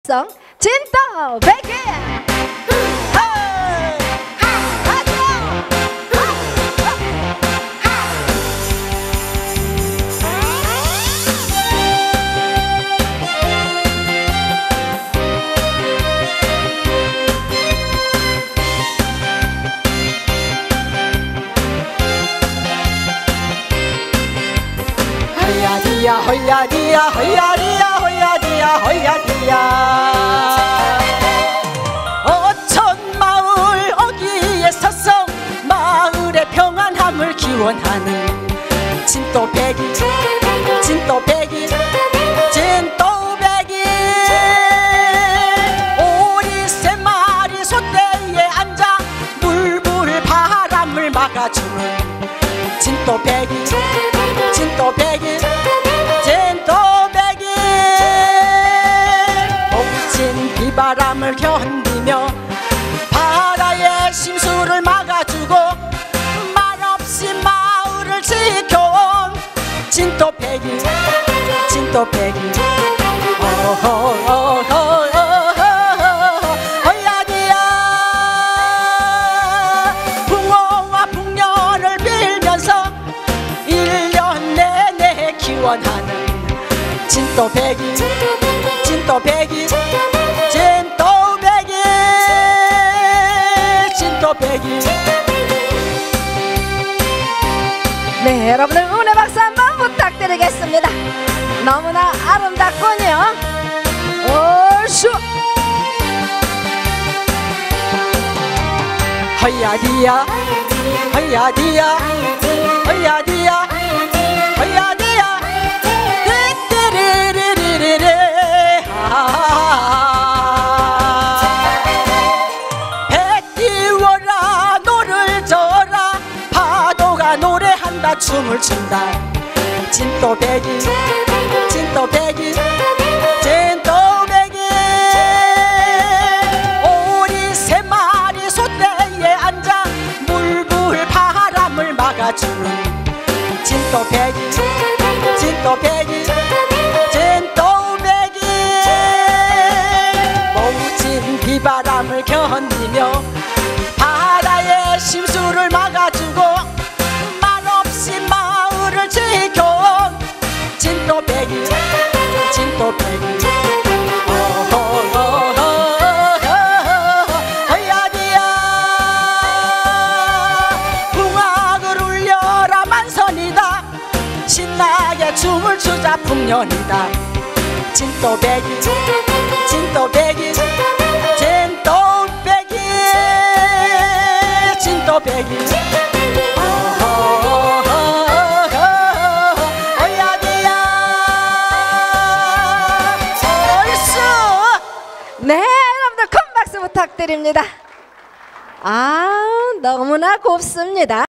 진또 베이킹 허야디야 허야디야 허야디야 허야디야 허야디야 어촌마을 어귀에 서서 마을의 평안함을 기원하는 진또배기 진또배기 진또배기 오리 세 마리 솥대에 앉아 물불 바람을 막아주는 진또배기 진또배기 진또배기 옥진 비바람을 견디며 바다의 심수를 막아주고 말없이 마을을 지켜온 진또배기 진또배기 허야디야 붕어와 풍년을 빌면서 1년 내내 기원하는 진또배기 진또배기 진또배기 진또배기. 네, 여러분들 응원의 박수 한번 부탁드리겠습니다. 너무나 아름답군요. 오슈 허야디야 허야디야 허야디야 허야디야 띠띠리리리리리 배 띄워라 노를 져라 파도가 노래한다 춤을 춘다 진또배기 진또배기 진또배기 오리 세 마리 솥대에 앉아 물불 바람을 막아주는 진또배기 진또배기 진또배기 모진 비바람을 견디며 바다의 심수를 막아주고 말없이 마을을 지켜온 진또배기 진또배기 허야디야 붕악을 울려라 만선이다 신나게 춤을 추자 풍년이다 진또배기 진또배기 진또배기 진또배기 허야디야 얼쑤. 네, 여러분들 큰 박수 부탁드립니다. 아, 너무나 곱습니다.